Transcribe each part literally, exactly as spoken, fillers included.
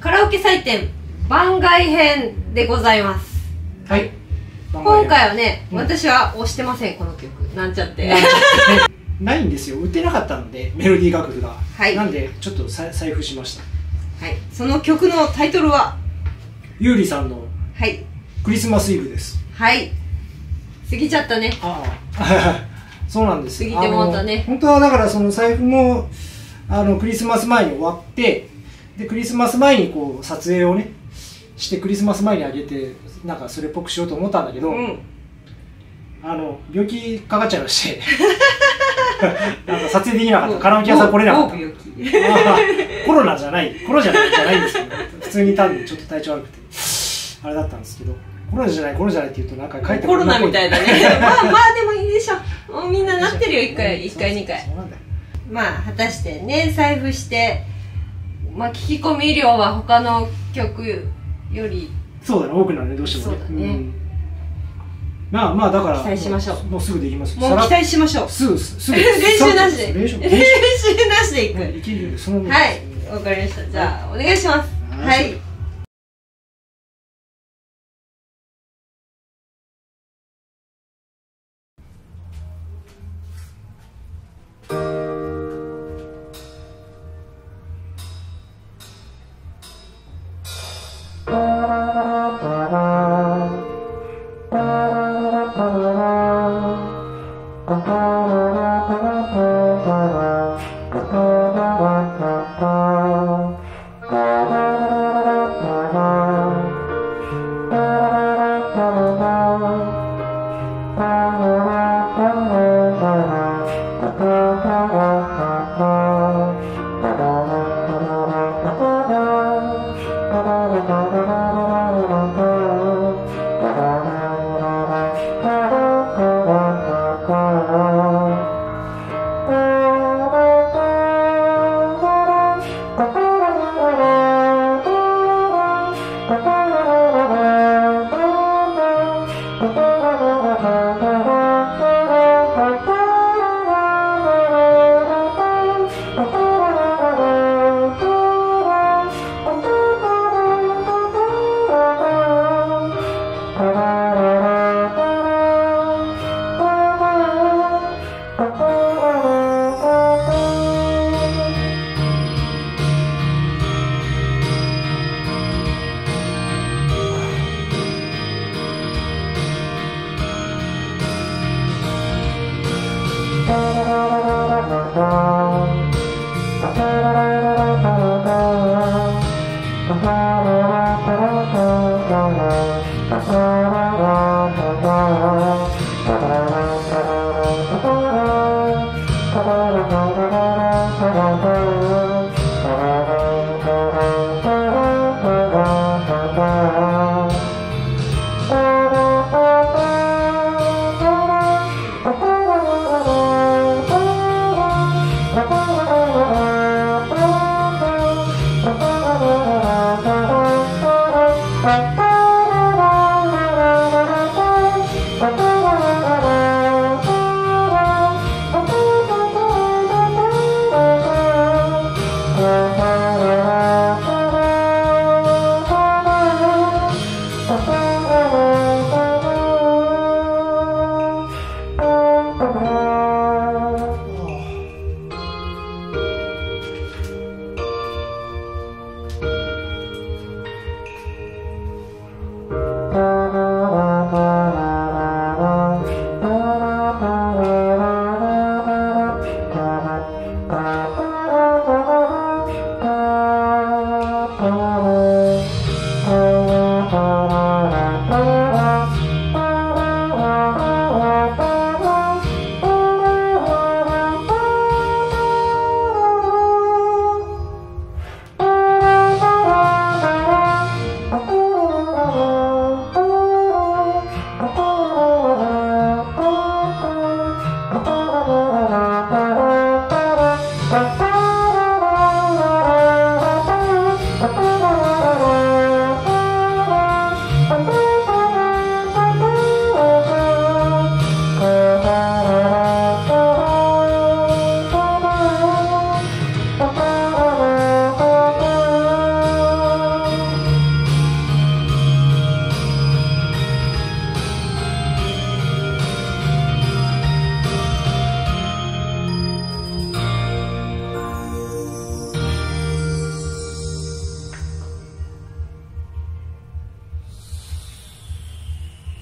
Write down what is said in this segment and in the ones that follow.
カラオケ採点番外編でございます。 はい。 今回はね、うん、私は押してません、この曲。なんちゃって。 ないんですよ。売ってなかったので、メロディー楽譜が。 はい。 なんで、ちょっと財布しました。 はい。その曲のタイトルはゆうりさんのはい。 クリスマスイブです。 はい。過ぎちゃったね。 ああ。そうなんです。 過ぎてもったね。 本当はだからその財布もあのクリスマス前に終わって、でクリスマス前にこう撮影をねしてクリスマス前にあげてなんかそれっぽくしようと思ったんだけど、うん、あの病気かかっちゃいましてなんか撮影できなかった。カラオケ屋さん来れなかった。コロナじゃないコロナじゃないじゃないんですけど、普通に単にちょっと体調悪くてあれだったんですけど。コロナじゃないコロナじゃないって言うとなんか帰ってコロナみたいだね。まあまあでもいいでしょ。もうみんななってるよ、いっかいいっかいにかい。まあ果たしてね、財布してまあ聞き込み量は他の曲よりそうだね、多くなるね、どうしてもね。そうだね。まあまあだから期待しましょう。 もうすぐできます。 もう期待しましょう。 すぐすぐ練習なしで練習なしでいく。 いけるよその。 はい、わかりました。じゃあお願いします。はい。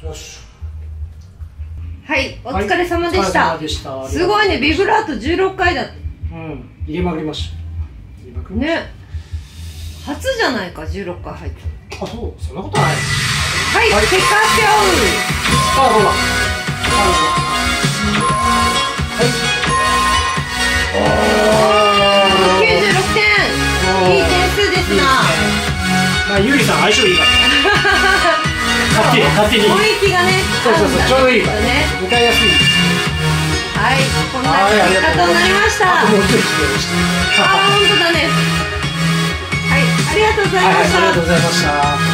よし。 はい、お疲れ様でした。 はい、お疲れ様でした。 すごいね、ビブラートじゅうろっかいだって。 うん、入れまくりました。入れまくりました。 ね。初じゃないか、じゅうろっかい入って。 あ、そう、そんなことない。 はい、はい、結果発表。 あ、ほら。 はい。きゅうじゅうろくてん。いい点数ですな。 まあ、ゆりさん相性いいから。勝手に、勝手に。 雰囲気がね。 そうそうそう、ちょうどいいからね。 歌いやすい。 はい、こんな結果となりました。あ、 もう一人来てました。 あ、本当だね。はい、ありがとうございました。 ありがとうございました。